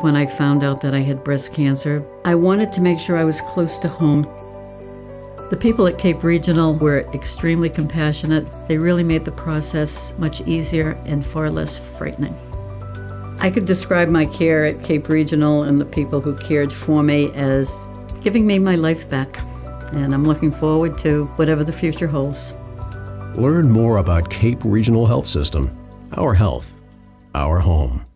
when I found out that I had breast cancer. I wanted to make sure I was close to home. The people at Cape Regional were extremely compassionate. They really made the process much easier and far less frightening. I could describe my care at Cape Regional and the people who cared for me as giving me my life back. And I'm looking forward to whatever the future holds. Learn more about Cape Regional Health System. Our health, our home.